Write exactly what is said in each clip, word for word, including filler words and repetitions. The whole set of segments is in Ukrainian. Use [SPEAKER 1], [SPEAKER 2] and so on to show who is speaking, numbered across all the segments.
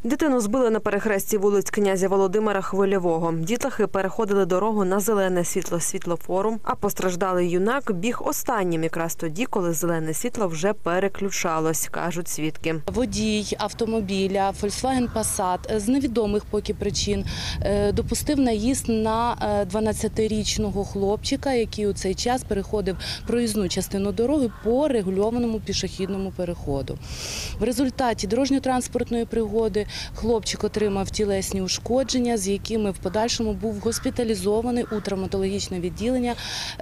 [SPEAKER 1] Дитину збили на перехресті вулиць князя Володимира Хвильового. Дітлахи переходили дорогу на зелене світло світлофору, а постраждалий юнак біг останнім якраз тоді, коли зелене світло вже переключалось, кажуть свідки.
[SPEAKER 2] Водій автомобіля Volkswagen Passat з невідомих поки причин допустив наїзд на дванадцятирічного хлопчика, який у цей час переходив проїзну частину дороги по регульованому пішохідному переходу. В результаті дорожньо-транспортної пригоди хлопчик отримав тілесні ушкодження, з якими в подальшому був госпіталізований у травматологічне відділення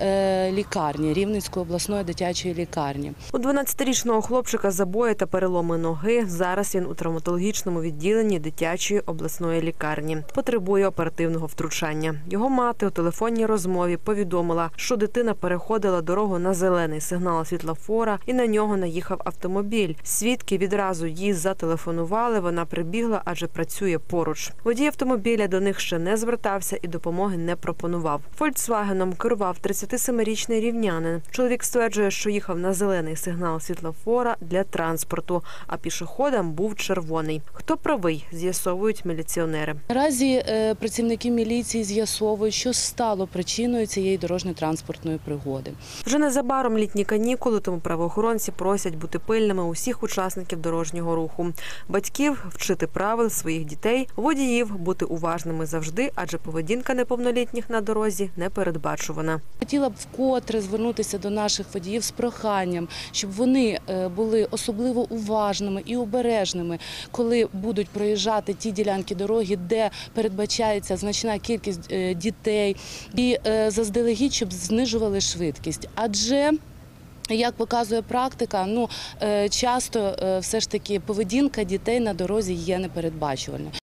[SPEAKER 2] лікарні, Рівненської обласної дитячої лікарні.
[SPEAKER 1] У дванадцятирічного хлопчика забої та переломи ноги. Зараз він у травматологічному відділенні дитячої обласної лікарні. Потребує оперативного втручання. Його мати у телефонній розмові повідомила, що дитина переходила дорогу на зелений сигнал світлофора і на нього наїхав автомобіль. Свідки відразу їй зателефонували, вона прибігла, адже працює поруч. Водій автомобіля до них ще не звертався і допомоги не пропонував. «Фольксвагеном» керував тридцятисемирічний рівнянин. Чоловік стверджує, що їхав на зелений сигнал світлофора для транспорту, а пішоходам був червоний. Хто правий, з'ясовують міліціонери.
[SPEAKER 2] Наразі працівники міліції з'ясовують, що стало причиною цієї дорожньо-транспортної пригоди.
[SPEAKER 1] Вже незабаром літні канікули, тому правоохоронці просять бути пильними усіх учасників дорожнього руху. Батьків вчити правил своїх дітей, водіїв бути уважними завжди, адже поведінка неповнолітніх на дорозі непередбачувана.
[SPEAKER 2] Хотіла б вкотре звернутися до наших водіїв з проханням, щоб вони були особливо уважними і обережними, коли будуть проїжджати ті ділянки дороги, де передбачається значна кількість дітей, і заздалегідь, щоб знижували швидкість. Адже як показує практика, ну, часто все ж таки поведінка дітей на дорозі є непередбачувальною.